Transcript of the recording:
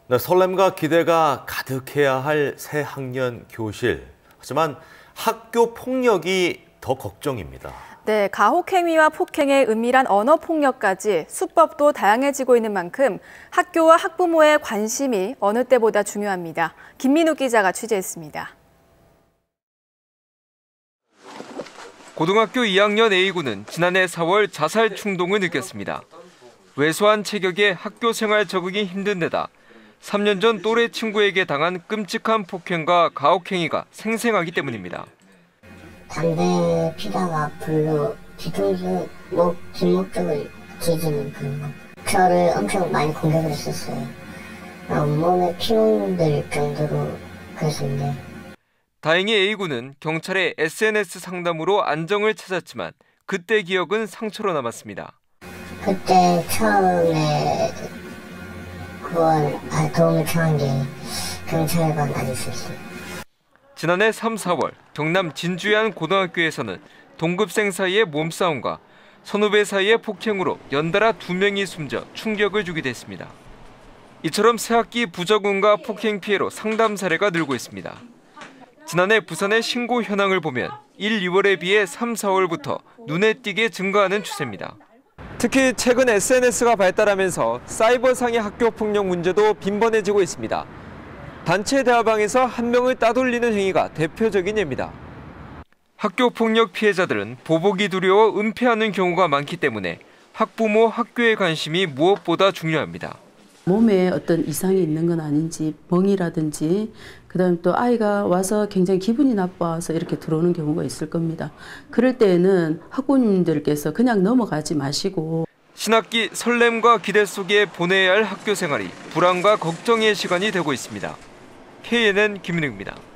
네, 설렘과 기대가 가득해야 할 새 학년 교실. 하지만 학교 폭력이 더 걱정입니다. 네, 가혹행위와 폭행의 은밀한 언어폭력까지 수법도 다양해지고 있는 만큼 학교와 학부모의 관심이 어느 때보다 중요합니다. 김민우 기자가 취재했습니다. 고등학교 2학년 A군은 지난해 4월 자살 충동을 느꼈습니다. 왜소한 체격에 학교 생활 적응이 힘든 데다 3년 전 또래 친구에게 당한 끔찍한 폭행과 가혹행위가 생생하기 때문입니다. 담배 피다가 불로 뒤통수 뒷목 쪽을 찢는 그런 거. 저를 엄청 많이 공격을 했었어요. 온몸에 피눈들 정도로 그랬었는데. 다행히 A군은 경찰의 SNS 상담으로 안정을 찾았지만 그때 기억은 상처로 남았습니다. 그때 처음에 도움을 청한 게 경찰관 아저씨였어요. 지난해 3, 4월 경남 진주의 한 고등학교에서는 동급생 사이의 몸싸움과 선후배 사이의 폭행으로 연달아 2명이 숨져 충격을 주기도 했습니다. 이처럼 새학기 부적응과 폭행 피해로 상담 사례가 늘고 있습니다. 지난해 부산의 신고 현황을 보면 1, 2월에 비해 3, 4월부터 눈에 띄게 증가하는 추세입니다. 특히 최근 SNS가 발달하면서 사이버상의 학교 폭력 문제도 빈번해지고 있습니다. 단체 대화방에서 한 명을 따돌리는 행위가 대표적인 예입니다. 학교 폭력 피해자들은 보복이 두려워 은폐하는 경우가 많기 때문에 학부모, 학교의 관심이 무엇보다 중요합니다. 몸에 어떤 이상이 있는 건 아닌지, 멍이라든지, 그다음에 또 아이가 와서 굉장히 기분이 나빠서 이렇게 들어오는 경우가 있을 겁니다. 그럴 때에는 학부모님들께서 그냥 넘어가지 마시고 신학기 설렘과 기대 속에 보내야 할 학교 생활이 불안과 걱정의 시간이 되고 있습니다. KNN 김민우입니다.